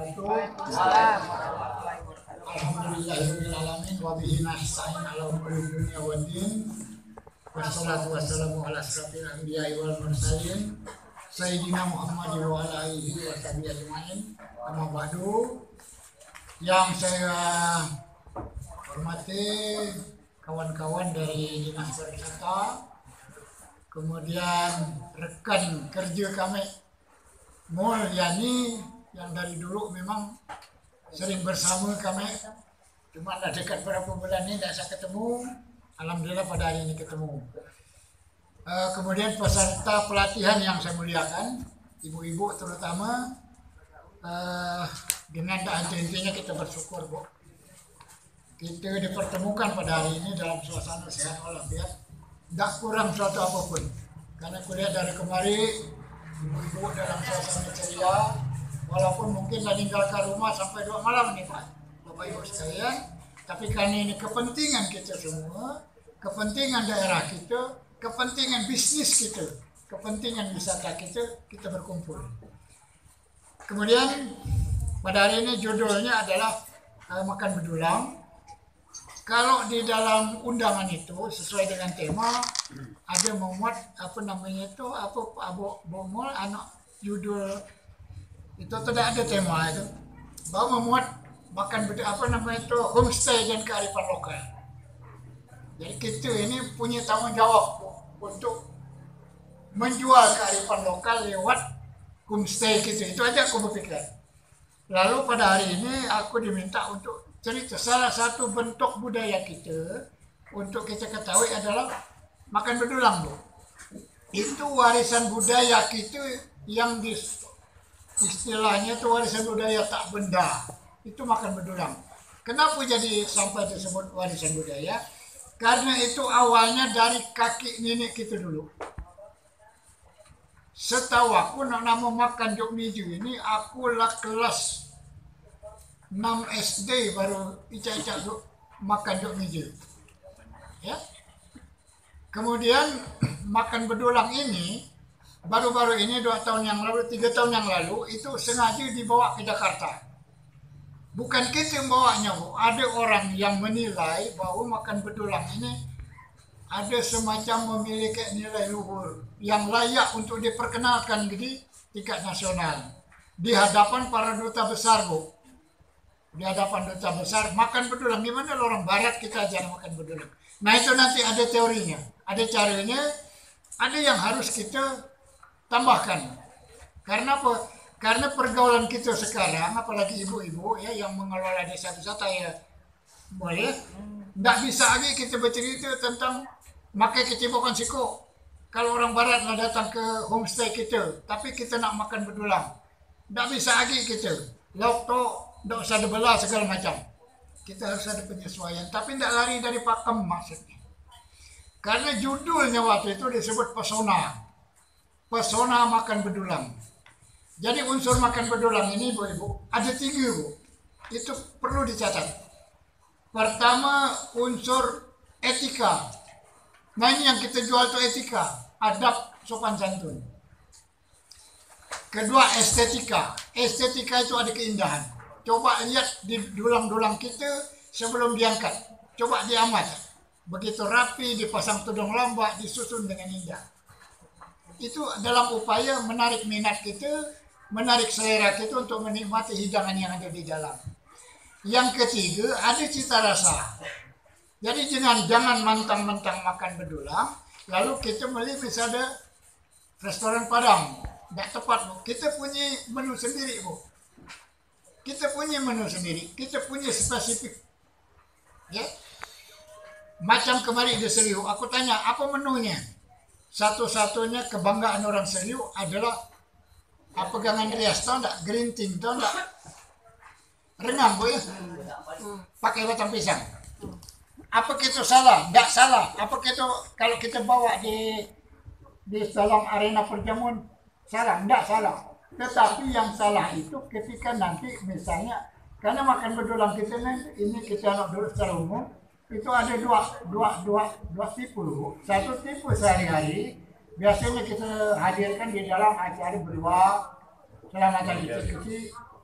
wabarakatuh. Alhamdulillahirabbil alamin wa bihi nasta'in ala umuri dunya waddin. Wassalatu wassalamu ala asrofil anbiya'i wal mursalin sayyidina Muhammad wa ala alihi wa sahbihi ajmain. Amma ba'du. Yang saya hormati kawan-kawan dari Dinas Pariwisata, kemudian rekan kerja kami Mulyani yang dari dulu memang sering bersama kami, cuma dah dekat beberapa bulan ini tidak saya ketemu. Alhamdulillah pada hari ini ketemu. Kemudian peserta pelatihan yang saya muliakan, ibu-ibu terutama, dengan intinya kita bersyukur, Bu. Kita dipertemukan pada hari ini dalam suasana sehat walafiat, tidak kurang suatu apapun. Karena kuliah dari kemari, ibu-ibu dalam suasana ceria, walaupun mungkin dah tinggalkan rumah sampai 2 malam nih Pak, Bapak Ibu sekalian. Tapi karena ini kepentingan kita semua, kepentingan daerah kita, kepentingan bisnis kita, kepentingan wisata kita berkumpul. Kemudian pada hari ini judulnya adalah makan bedulang. Kalau di dalam undangan itu sesuai dengan tema ada memuat bomol anak judul itu tidak ada tema itu, bahwa memuat makan homestay dan kearifan lokal. Jadi kita ini punya tanggung jawab untuk menjual kearifan lokal lewat homestay kita. Itu aja aku berpikir. Lalu pada hari ini aku diminta untuk cerita salah satu bentuk budaya kita untuk kita ketahui adalah makan bedulang, Bu. Itu warisan budaya kita yang istilahnya itu warisan budaya tak benda. Itu makan bedulang. Kenapa jadi sampai disebut warisan budaya? Karena itu awalnya dari kakek nenek kita dulu. Setahu aku nama makan jok miju ini aku lah kelas 6 SD baru icak-icak makan jok miju. Ya. Kemudian makan bedulang ini baru-baru ini 2 tahun yang lalu, 3 tahun yang lalu itu sengaja dibawa ke Jakarta. Bukan kita membawanya, Bu. Ada orang yang menilai bahwa makan bedulang ini ada semacam memiliki nilai luhur yang layak untuk diperkenalkan di tingkat nasional. Di hadapan para duta besar, Bu. Di hadapan duta besar, makan bedulang. Gimana orang barat kita ajar makan bedulang. Nah itu nanti ada teorinya, ada caranya, ada yang harus kita tambahkan. Karena apa? Karena pergaulan kita sekarang, apalagi ibu-ibu ya yang mengelola desa wisata ya boleh, tidak bisa lagi kita bercerita tentang makai kecipokan siko. Kalau orang barat lah datang ke homestay kita, tapi kita nak makan bedulang, tidak bisa lagi kita. Lauk tu tidak usah dibelah segala macam. Kita harus ada penyesuaian, tapi tidak lari dari pakem maksudnya. Karena judulnya waktu itu disebut pesona, pesona makan bedulang. Jadi unsur makan bedulang ini, Bu, ada 3, Bu. Itu perlu dicatat. Pertama, unsur etika. Nah ini yang kita jual itu etika, adab, sopan santun. Kedua, estetika. Estetika itu ada keindahan. Coba lihat di dulang-dulang kita sebelum diangkat. Coba diamat. Begitu rapi, dipasang tudung lambak, disusun dengan indah. Itu dalam upaya menarik minat kita, menarik selera kita untuk menikmati hidangan yang ada di dalam. Yang ketiga, ada cita rasa. Jadi jangan mentang-mentang makan bedulang, lalu kita beli misalnya restoran Padang. Tidak tepat, Bu. Kita punya menu sendiri, Bu. Kita punya menu sendiri, kita punya spesifik. Ya. Macam kemarin di Seriu, aku tanya, apa menunya? Satu-satunya kebanggaan orang Seriu adalah pegangan rias, tau enggak? Green tea, tau enggak? Renang, Bu ya? Pakai batang pisang. Apa kita salah? Enggak salah. Apa kita kalau kita bawa di dalam arena perjamuan salah? Enggak salah. Tetapi yang salah itu ketika nanti misalnya karena makan bedulang kita ini kita anak dulu secara umum itu ada dua tipe, Bu. Satu tipe sehari-hari biasanya kita hadirkan di dalam acara berluak, selamatan kecil-kecil,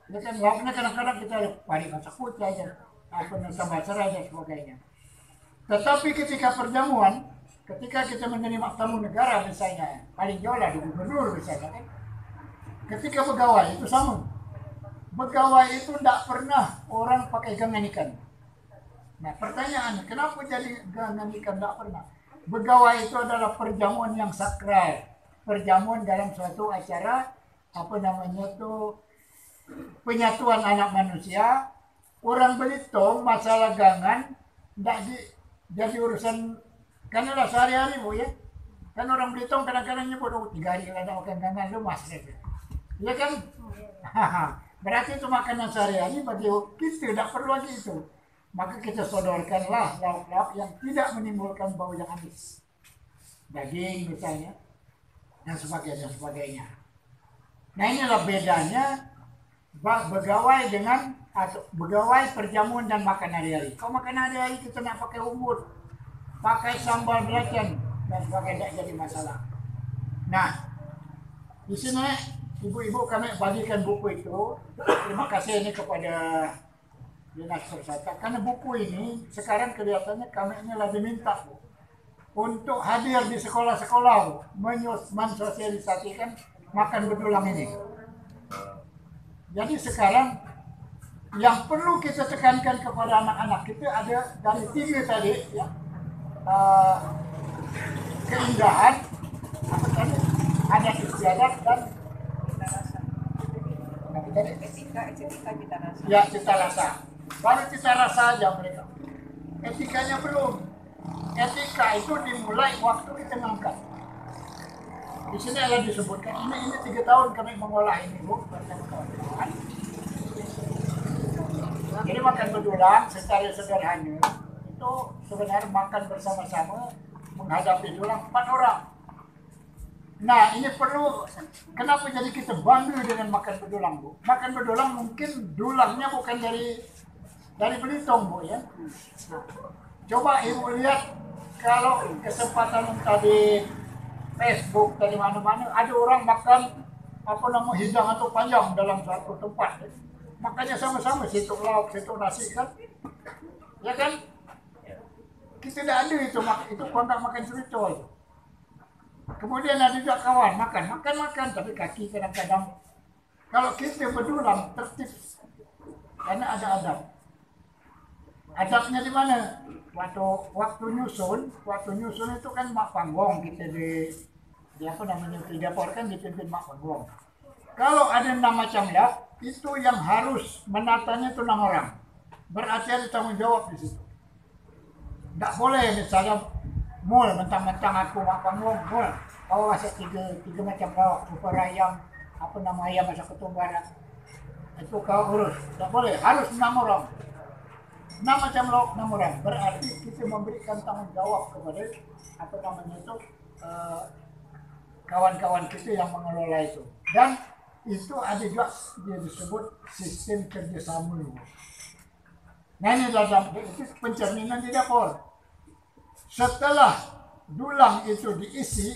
Ya kan lauknya kadang-kadang kita pari masak putih aja, apa tambah serai dan sebagainya. Tetapi ketika perjamuan, ketika kita menerima tamu negara misalnya, paling jauh lah di gubernur misalnya kan, ketika pegawai itu sama. Pegawai itu tidak pernah orang pakai gangan ikan. Nah pertanyaannya, kenapa jadi gangan ikan tidak pernah? Pegawai itu adalah perjamuan yang sakral, perjamuan dalam suatu acara apa namanya itu penyatuan anak manusia. Orang Belitung masalah gangan tidak jadi urusan karena lah sehari-hari bu ya. Kan orang Belitung kadang-kadang nyebut 3 hari ada makan gangan lu mas gitu. Ya kan? Berarti itu makanan sehari-hari bagi kita tidak perlu lagi itu. Maka kita sodorkanlah lauk-lauk yang tidak menimbulkan bau yang amis. Daging misalnya dan sebagainya. Nah inilah bedanya pegawai dengan atau pegawai perjamuan dan makan hari-hari. Kalau makan hari-hari kita nak pakai umur, pakai sambal belacan dan sebagainya tidak jadi masalah. Nah di sini ibu-ibu kami bagikan buku itu. Terima kasih ini kepada Dinas Persata karena buku ini sekarang kelihatannya kami ini lagi minta Bu, untuk hadir di sekolah-sekolah Bu, mensosialisasikan makan betulang ini. Jadi sekarang yang perlu kita tekankan kepada anak-anak kita ada dari 3 tadi ya, keindahan, apa tadi, adat istiadat dan etika cita rasa. Ya cita rasa. Baru cita rasa aja mereka. Etikanya belum. Etika itu dimulai waktu kita ngangkat. Di sini ada disebutkan ini 3 tahun kami mengolah ini Bu, bersama kawan-kawan. Jadi makan betulang secara sederhana itu sebenarnya makan bersama-sama menghadapi dulang 4 orang. Nah ini perlu, kenapa jadi kita bangga dengan makan betulang Bu? Makan betulang mungkin dulangnya bukan dari Belitung Bu ya. Nah, coba ibu lihat kalau kesempatan tadi Facebook dari mana-mana ada orang makan apa nama hidang atau panjang dalam suatu tempat. Ya. Makanya sama-sama situ lauk, situ nasi kan, ya kan? Kita tidak ada itu kontak makan cerita itu. Kemudian ada juga kawan makan, tapi kaki kadang-kadang. Kalau kita betulang tertib, karena ada adab. Adabnya di mana? Waktu nyusun itu kan mak panggung kita di apa namanya di dapur kan dipimpin mak panggung. Kalau ada 6 macam lauk, itu yang harus menatanya itu 6 orang. Berarti ada tanggung jawab di situ. Tidak boleh misalnya mul mentang-mentang aku mak panggung mul kau masak 3 macam lauk, super ayam, apa nama ayam masak ketumbar, itu kau urus. Tidak boleh, harus 6 orang. 6 macam lauk 6 orang. Berarti kita memberikan tanggung jawab kepada apa namanya itu kawan-kawan kita yang mengelola itu. Dan itu ada juga dia disebut sistem kerjasama. Nah ini dalam itu pencerminan di dapur. Setelah dulang itu diisi,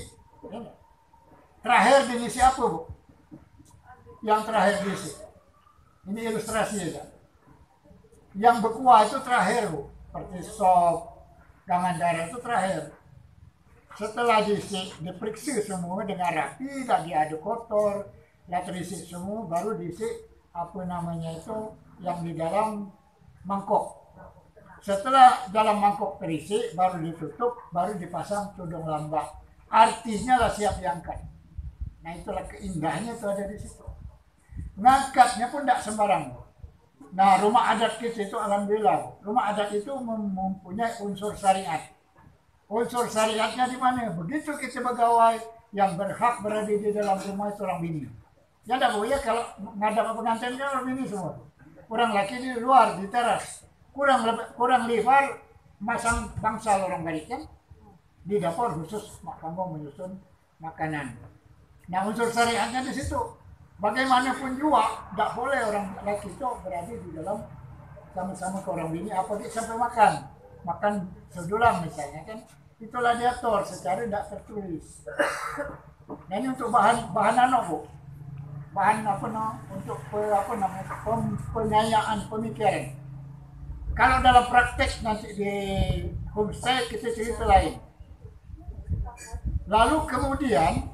terakhir diisi apa Bu? Yang terakhir diisi. Ini ilustrasi ya. Yang berkuah itu terakhir Bu. Seperti sop, gangan darah itu terakhir. Setelah diperiksa semua dengan rapi, tak diaduk kotor, dan terisi semua, baru diisi apa namanya itu yang di dalam mangkok. Setelah dalam mangkok terisi, baru ditutup, baru dipasang tudung lambak. Artinya lah siap diangkat. Nah itulah keindahannya itu ada di situ. Ngangkatnya pun tidak sembarang. Nah rumah adat kita itu alhamdulillah, rumah adat itu mempunyai unsur syariat. Unsur syariatnya di mana? Begitu kita pegawai yang berhak berada di dalam rumah itu orang bini. Ya enggak Bu ya, kalau ngadap pengantin kan orang bini semua. Kurang laki di luar di teras. Kurang lebar masang bangsal orang balik kan. Di dapur khusus mak panggung menyusun makanan. Nah unsur syariatnya di situ. Bagaimanapun juga tidak boleh orang laki itu berada di dalam sama-sama ke orang bini apalagi sampai makan sedulang misalnya kan. Itulah diatur secara tidak tertulis. Nah ini untuk bahan anak Bu. bahan untuk penyayaan pemikiran. Kalau dalam praktek nanti di homestay kita cerita lain. Lalu kemudian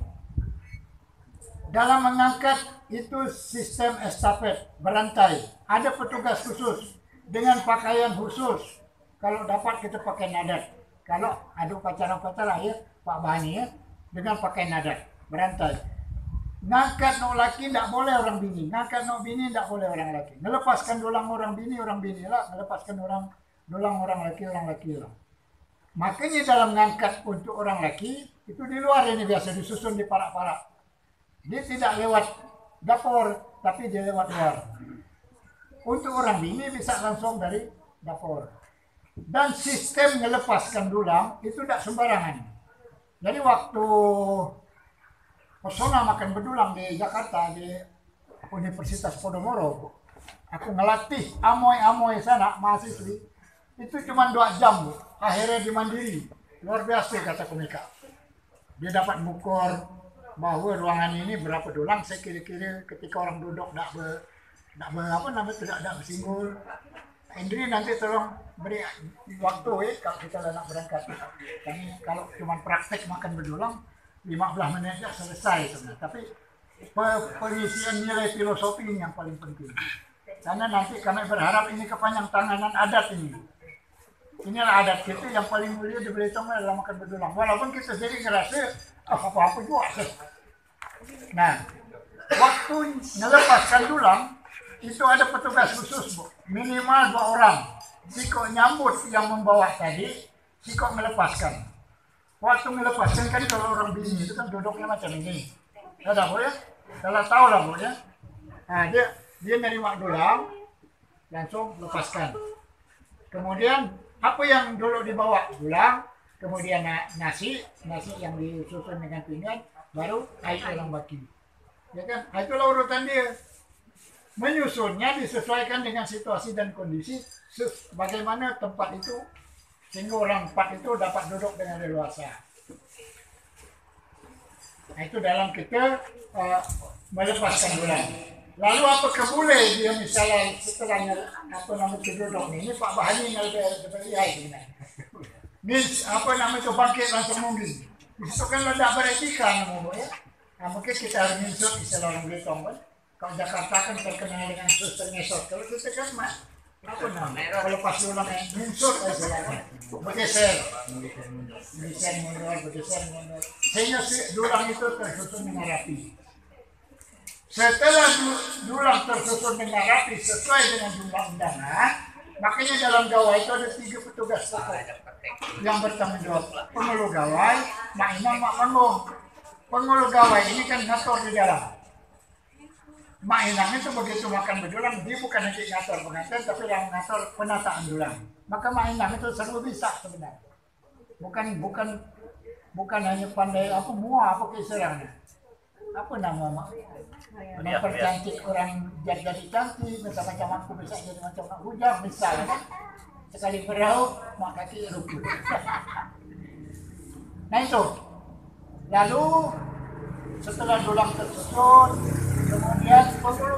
dalam mengangkat itu sistem estafet berantai. Ada petugas khusus dengan pakaian khusus. Kalau dapat kita pakai adat. Kalau ada upacara-upacara ya Pak Bani ya, dengan pakaian adat berantai. Ngangkat no laki tidak boleh orang bini, ngangkat no bini tidak boleh orang laki. Melepaskan dulang orang bini lah, melepaskan dulang orang laki lah. Makanya dalam ngangkat untuk orang laki itu di luar ini biasa disusun di parak-parak. Dia tidak lewat dapur, tapi dia lewat luar. Untuk orang bini bisa langsung dari dapur. Dan sistem melepaskan dulang itu tidak sembarangan. Jadi waktu pesona makan bedulang di Jakarta di Universitas Podomoro, aku ngelatih amoy-amoy sana mahasiswi itu cuma 2 jam Bu. Akhirnya di Mandiri luar biasa kata komika. Dia dapat mengukur bahwa ruangan ini berapa dulang, saya kira-kira ketika orang duduk tidak bersinggul. Indri nanti tolong beri waktu ya kalau kita nak berangkat. Kami kalau cuma praktek makan bedulang 15 menit ya selesai sebenarnya. Tapi pengisian nilai filosofi ini yang paling penting. Karena nanti kami berharap ini kepanjang tanganan adat ini. Inilah adat kita yang paling mulia di Belitung adalah makan bedulang. Walaupun kita sendiri ngerasa apa-apa juga. Nah, waktu melepaskan dulang itu ada petugas khusus Bu. Minimal 2 orang. Siko nyambut yang membawa tadi, siko melepaskan. Waktu melepaskan kan kalau orang bini itu kan duduknya macam ini. Ada Bu ya? Kalau tahu lah Bu ya. Nah, dia nerima dulang, langsung lepaskan. Kemudian apa yang dulu dibawa dulang, kemudian nasi yang disusun dengan pinggan, baru air orang baki. Ya kan? Itulah urutan dia. Menyusunnya disesuaikan dengan situasi dan kondisi bagaimana tempat itu sehingga orang 4 itu dapat duduk dengan leluasa. Nah, itu dalam kita melepaskan dulang. Lalu apakah boleh dia misalnya setelahnya duduk ini Pak Bahani yang lebih sebenarnya. Ini bangkit langsung mungkin. Itu kan tidak beretika ya. Nah, mungkin kita harus insert istilah orang Belitung kan. Kalau Jakarta kan terkenal dengan suster ngesot. Kalau kita kan kalau pas dulang insert istilahnya. Bergeser mundur. Sehingga dulang itu tersusun dengan rapi. Setelah dulang tersusun dengan rapi sesuai dengan jumlah undangan, makanya dalam gawai itu ada 3 petugas pokok yang bertanggung jawab. Pengulu gawai, mak imam, mak panggung. Pengulu gawai ini kan ngatur di dalam. Mak imam itu begitu makan bedulang, dia bukan hanya ngatur pengantin, tapi yang ngatur penataan dulang. Maka mak imam itu serba bisa sebenarnya. Bukan hanya pandai apa keistimewaan. Apa nama mak? Mempercantik orang jadi cantik, macam-macam aku bisa jadi macam nak hujang misalnya kan. Sekali berau, mak kaki rumput. Nah itu. Lalu setelah dulang tersusun, kemudian penghulu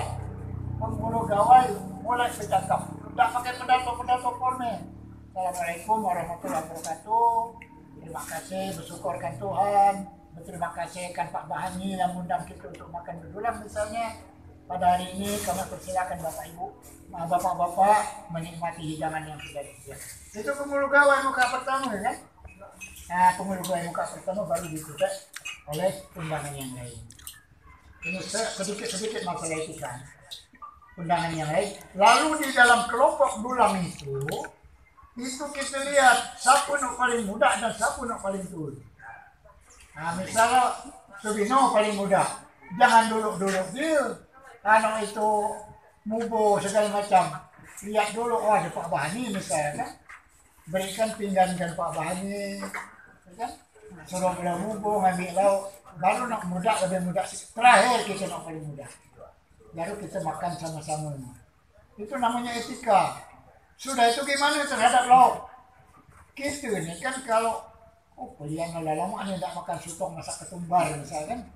gawai mulai bercakap. Tidak pakai pidato formal. Assalamualaikum warahmatullahi wabarakatuh. Terima kasih, bersyukurkan Tuhan. Berterima kasih kan Pak Bahani yang undang kita untuk makan bedulang misalnya. Pada hari ini kami persilakan Bapak Ibu, Bapak-Bapak menikmati hidangan yang sudah disediakan. Itu pengulu gawai muka pertama kan? Nah, pengulu gawai muka pertama baru ditutup oleh undangan yang lain. Ini sedikit masalah etika. Undangan yang lain. Lalu di dalam kelompok dulang itu kita lihat siapa yang paling muda dan siapa yang paling tua. Nah, misalnya Subino paling muda, jangan duduk dia. Anak itu mubo segala macam. Lihat dulu, oh ada Pak Bahani misalnya kan. Berikan pinggankan Pak Bahani, kan? Suruh beliau mubo, ngambil lauk. Baru nak muda, lebih muda. Terakhir kita nak paling muda. Baru kita makan sama-sama. Itu namanya etika. Sudah itu gimana terhadap lauk? Kita ini kan kalau kalian lama ini tidak makan sotong masak ketumbar misalkan,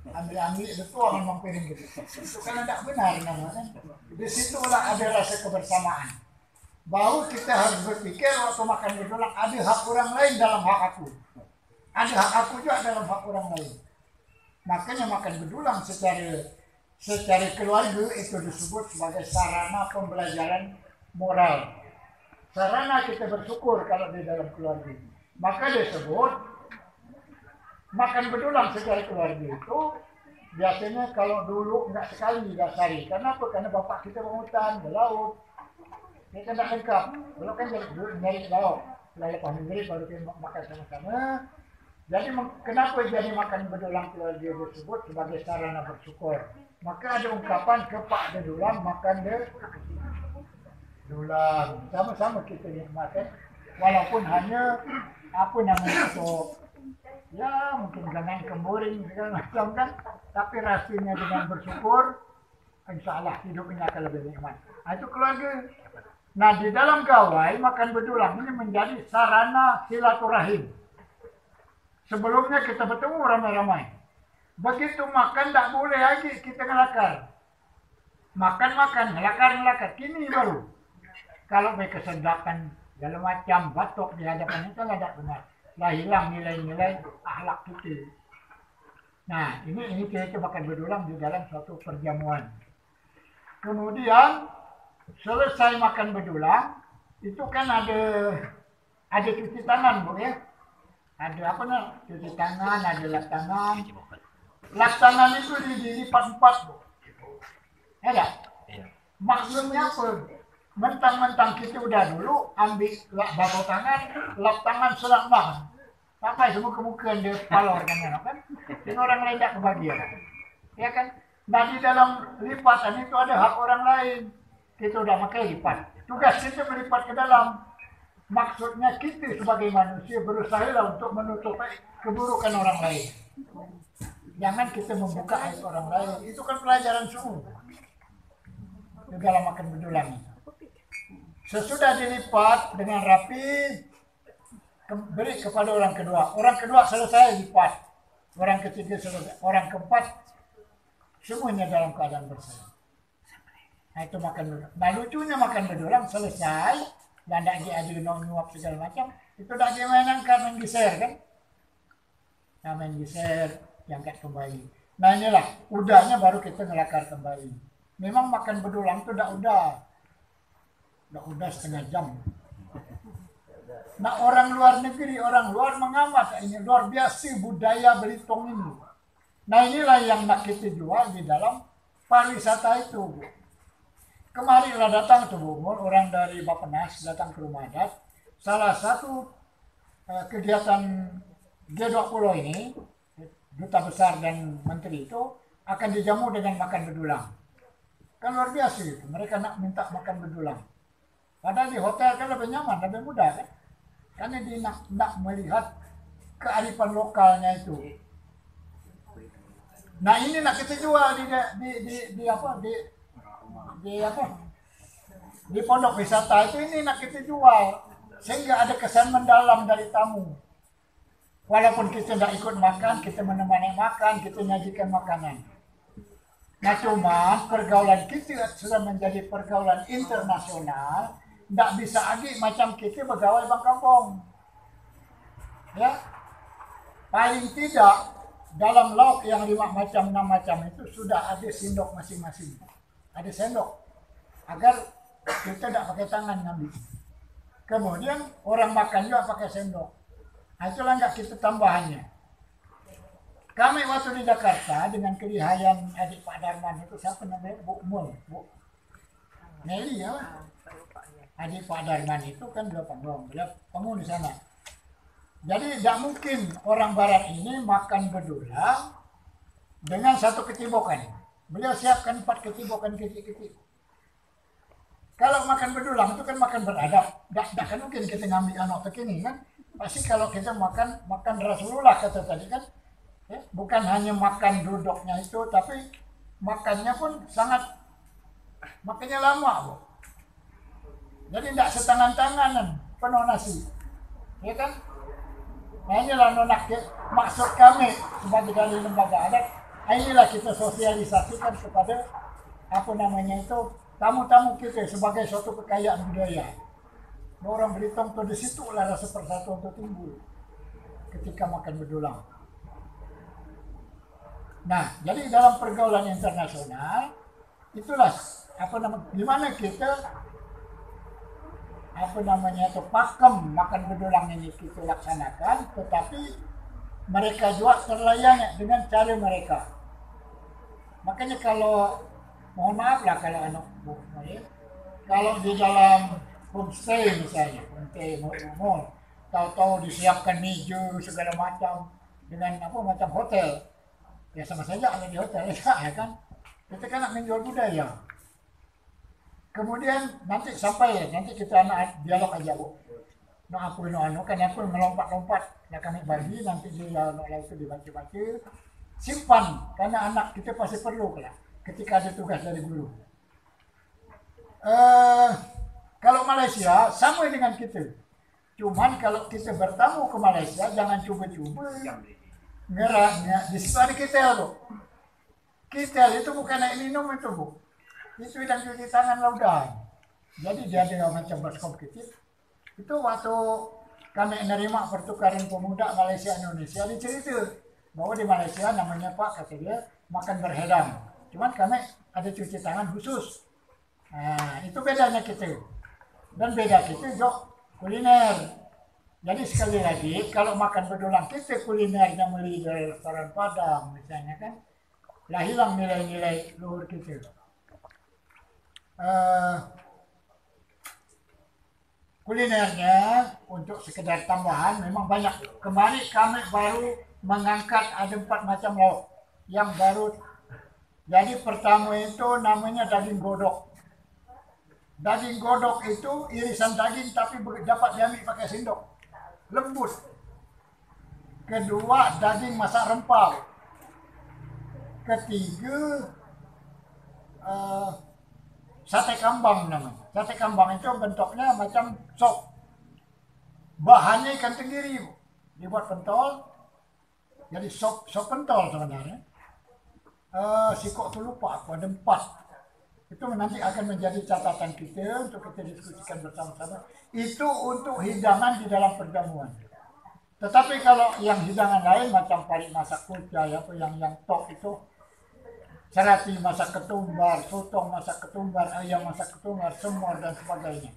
ambil betul memang piring gitu. Itu kan tidak benar namanya. Di situlah ada rasa kebersamaan. Bahwa kita harus berpikir waktu makan betulan ada hak orang lain dalam hak aku. Ada hak aku juga dalam hak orang lain. Makanya makan betulan secara keluarga itu disebut sebagai sarana pembelajaran moral. Sarana kita bersyukur kalau di dalam keluarga. Maka disebut makan betulan secara keluarga itu biasanya kalau dulu enggak sekali didasari. Kenapa? Karena bapak kita berhutan, berlaut. Kita tidak lengkap. Belum kan nyari lauk. Setelah lepas negeri baru kita makan sama-sama. Jadi kenapa jadi makan betulan keluarga disebut sebagai sarana bersyukur? Maka ada ungkapan kepak betulan makan betulan. Sama-sama kita nikmati. Walaupun hanya apa namanya itu, ya mungkin jangan kemboring segala macam kan, tapi rasanya dengan bersyukur, insya Allah hidupnya akan lebih nikmat. Nah, itu keluarga. Nah di dalam gawai makan betulan ini menjadi sarana silaturahim. Sebelumnya kita bertemu ramai-ramai. Begitu makan tak boleh lagi kita ngelakar. Makan, ngelakar. Kini baru. Kalau mereka kesedapan segala macam batuk di hadapan itu tidak benar. Lah hilang nilai-nilai akhlak kita. Nah ini kita makan betulan di dalam suatu perjamuan. Kemudian selesai makan betulan itu kan ada cuci tangan, Bu ya. Ada apa nih? Cuci tangan, ada lap tangan. Lap tangan itu dilipat-lipat, Bu. Ada? Maksudnya apa? Mentang-mentang kita udah dulu ambil baku tangan, lap tangan selang banget. Sampai semua kemukaan dia palor kan? Dan orang lain tak kebagian. Ya kan? Nah di dalam lipatan itu ada hak orang lain. Kita udah pakai lipat. Tugas kita melipat ke dalam. Maksudnya kita sebagai manusia berusaha untuk menutupi keburukan orang lain. Jangan kita membuka aib orang lain. Itu kan pelajaran semua. Di dalam makan betulan. Sesudah dilipat dengan rapi, beri kepada orang kedua. Orang kedua selesai lipat. Orang ketiga selesai. Orang keempat semuanya dalam keadaan bersih. Nah itu makan betulan. Nah lucunya makan betulan selesai dan tak ada nyuap segala macam. Itu tak ada main geser kan? Nah main geser, diangkat kembali. Nah inilah udahnya baru kita ngelakar kembali. Memang makan betulan itu udah setengah jam. Nah orang luar negeri, orang luar mengamat ini luar biasa budaya Belitung ini. Nah inilah yang nak kita jual di dalam pariwisata itu, Bu. Kemarilah datang tuh Bu, orang dari Bappenas datang ke rumah adat. Salah satu kegiatan G20 ini, duta besar dan menteri itu akan dijamu dengan makan betulan. Kan luar biasa itu, mereka nak minta makan betulan. Padahal di hotel kan lebih nyaman, lebih mudah kan? Karena dia nak melihat kearifan lokalnya itu. Nah ini nak kita jual di pondok wisata itu, ini nak kita jual sehingga ada kesan mendalam dari tamu. Walaupun kita tidak ikut makan, kita menemani makan, kita nyajikan makanan. Nah cuman pergaulan kita sudah menjadi pergaulan internasional, tidak bisa lagi macam kita pegawai bank kampung. Ya, paling tidak dalam lauk yang 5 macam 6 macam itu sudah ada sendok masing-masing. Ada sendok agar kita tidak pakai tangan ngambil. Kemudian orang makan juga pakai sendok. Nah, itulah enggak kita tambahannya. Kami waktu di Jakarta dengan kelihayan adik Pak Darman itu, siapa namanya? Bu Nelly ya. Adik Pak Darman itu kan beliau penghuni di sana. Jadi tidak mungkin orang barat ini makan betulan dengan satu kecibokan. Beliau siapkan 4 kecibokan kecil-kecil. Kalau makan betulan itu kan makan beradab. Tidak kan mungkin kita ngambil anak begini kan. Pasti kalau kita makan Rasulullah kata tadi kan. Ya, bukan hanya makan duduknya itu, tapi makannya pun makannya lama, Bu. Jadi tidak setangan-tanganan, penuh nasi. Ya kan? Nah inilah maksud kami sebagai dari lembaga adat, Inilah kita sosialisasikan kepada apa namanya itu tamu-tamu kita sebagai suatu kekayaan budaya. Orang Belitung tuh di situlah rasa persatuan itu timbul ketika makan bedulang. Nah, jadi dalam pergaulan internasional itulah apa namanya, di mana kita apa namanya itu pakem makan bedulang ini kita laksanakan, tetapi mereka juga terlayani dengan cara mereka. Makanya kalau mohon maaf lah kalau anak kalau di dalam homestay misalnya, homestay mall, tahu-tahu disiapkan meja segala macam dengan apa macam hotel, ya sama saja ada di hotel ya kan. Kita kan nak menjual budaya. Kemudian nanti kita anak dialog aja bu. Nah aku kan aku melompat-lompat, ya kami bagi nanti dia itu dibaca-baca, simpan karena anak kita pasti perlu lah ketika ada tugas dari guru. Kalau Malaysia sama dengan kita, cuman kalau kita bertamu ke Malaysia jangan coba-coba ngerahnya di situ ada kitel bu. Kitel itu bukan air minum itu bu, itu dan cuci tangan laudan. Jadi dia ada macam baskom kecil. Itu waktu kami menerima pertukaran pemuda Malaysia Indonesia, dicerita bahwa di Malaysia namanya Pak, kata dia, makan berhedam. Cuman kami ada cuci tangan khusus. Nah, itu bedanya kita. Dan beda kita juga kuliner. Jadi sekali lagi, kalau makan bedulang kita kulinernya beli dari restoran Padang misalnya kan, lah hilang nilai-nilai luhur kita. Kulinernya untuk sekedar tambahan memang banyak. Kemarin kami baru mengangkat ada 4 macam lauk yang baru. Jadi pertama itu namanya daging godok. Daging godok itu irisan daging tapi dapat diambil pakai sendok, lembut. Kedua daging masak rempah. Ketiga sate kambang namanya. Sate kambang itu bentuknya macam sop. Bahannya ikan tenggiri, dibuat pentol. Jadi sop pentol sebenarnya. Sikok tu lupa aku ada 4. Itu nanti akan menjadi catatan kita untuk kita diskusikan bersama-sama. Itu untuk hidangan di dalam perjamuan. Tetapi kalau yang hidangan lain macam parik masak kucai, apa yang top itu, serati masak ketumbar, sotong masak ketumbar, ayam masak ketumbar, semur dan sebagainya.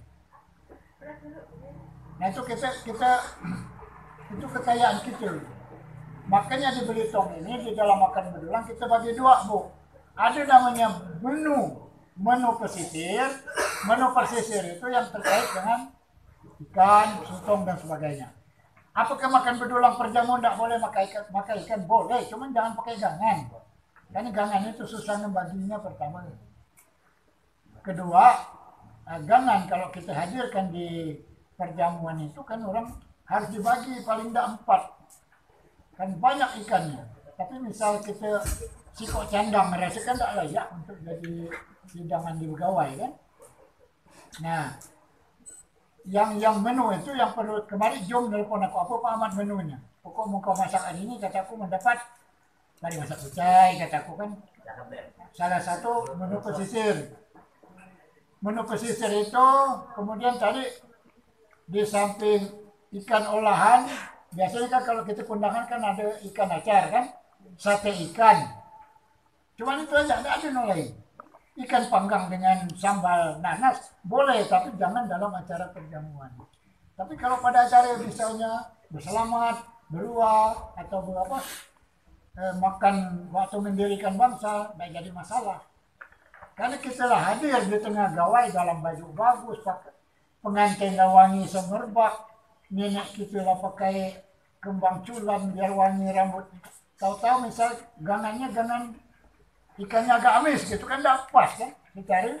Nah itu itu kekayaan kita. Makanya di Belitung ini di dalam makan bedulang kita bagi 2 bu. Ada namanya menu pesisir. Menu pesisir itu yang terkait dengan ikan, sotong dan sebagainya. Apakah makan bedulang perjamuan tidak boleh makan ikan? Boleh, cuman jangan pakai gangan. Karena gangan itu susah membaginya pertama. Kedua, gangan kalau kita hadirkan di perjamuan itu kan orang harus dibagi paling tidak 4. Kan banyak ikannya. Tapi misal kita sikok candang merasa kan tidak layak untuk jadi hidangan di pegawai kan. Nah, yang menu itu yang perlu kemarin Jom nelpon aku, apa Pak Ahmad menunya? Pokok mau kau masak hari ini kataku mendapat dari masak kucai kataku kan. Salah satu menu pesisir. Menu pesisir itu kemudian tadi di samping ikan olahan, biasanya kan kalau kita kondangan kan ada ikan acar kan, sate ikan. Cuman itu aja, ada lain. Ikan panggang dengan sambal nanas boleh, tapi jangan dalam acara perjamuan. Tapi kalau pada acara misalnya berselamat, berluar atau berapa makan waktu mendirikan bangsa, tidak jadi masalah. Karena kita lah hadir di tengah gawai dalam baju bagus, pengantin wangi semerbak, nenek kita lah pakai kembang culam biar wangi rambut. Tahu-tahu misal gangannya gangan ikannya agak amis gitu kan, tidak pas kan, dicari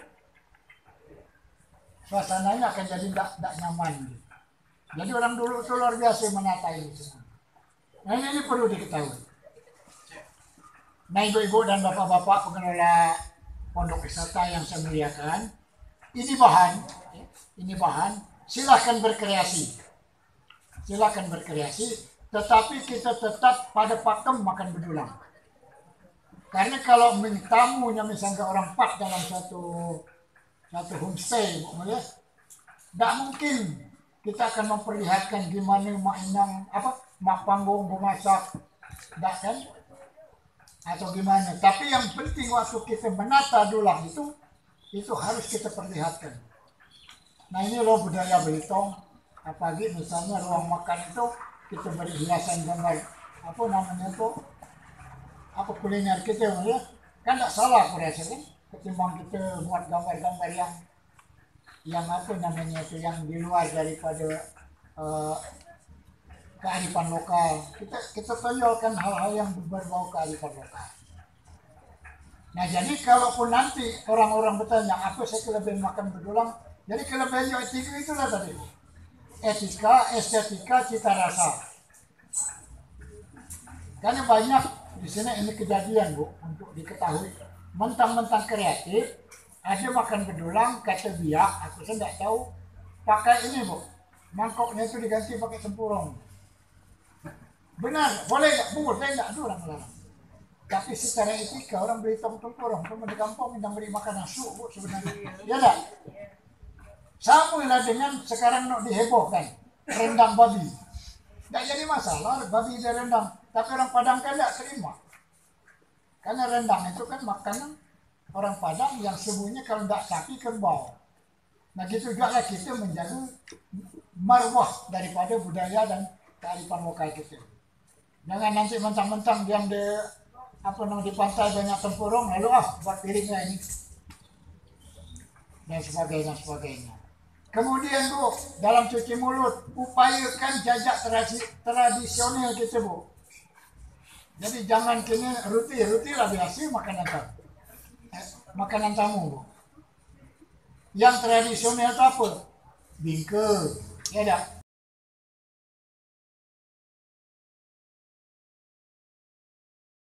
suasananya akan jadi tidak nyaman gitu. Jadi orang dulu itu luar biasa menata ini semua. Nah ini perlu diketahui. Nah ibu-ibu dan bapak-bapak pengelola pondok wisata yang saya muliakan, ini bahan, silahkan berkreasi, tetapi kita tetap pada pakem makan bedulang. Karena kalau tamunya misalnya orang empat dalam satu homestay, ya, tidak mungkin kita akan memperlihatkan gimana mainan mak panggung memasak, tidak kan? Atau gimana? Tapi yang penting waktu kita menata dulang itu harus kita perlihatkan. Nah ini loh budaya Belitung. Apalagi misalnya ruang makan itu kita beri hiasan gambar apa namanya itu kuliner kita, ya kan tidak salah aku rasa kan, ketimbang kita buat gambar-gambar yang apa namanya itu yang di luar daripada kearifan lokal. Kita tonjolkan hal-hal yang berbau kearifan lokal. Nah jadi kalaupun nanti orang-orang bertanya apa sih kelebihan makan bedulang, jadi kelebihan etika itulah tadi, etika, estetika, cita rasa. Karena banyak di sini ini kejadian Bu, untuk diketahui, mentang-mentang kreatif, ada makan bedulang kata biak, aku saya tidak tahu, pakai ini Bu, mangkoknya itu diganti pakai tempurung. Benar, boleh nggak Bu? Saya nggak ada orang melarang. Tapi secara etika orang beli tempurung, teman di kampung minta beri makan nasi Bu sebenarnya, ya tak? Sama lah dengan sekarang nak dihebohkan rendang babi. Tidak jadi masalah babi dia rendang, tapi orang Padang kan tidak terima. Karena rendang itu kan makanan orang Padang yang semuanya kalau tidak sapi kerbau. Nah gitu juga lah kita menjaga marwah daripada budaya dan kearifan lokal kita. Jangan nanti mentang-mentang yang di pantai banyak tempurung lalu buat piringnya ini dan sebagainya. Kemudian Bu, dalam cuci mulut, upayakan jajak tradisional kita Bu. Jadi jangan kini ruti lah biasa makanan tamu Bu. Yang tradisional itu apa? Bingke, ya dah.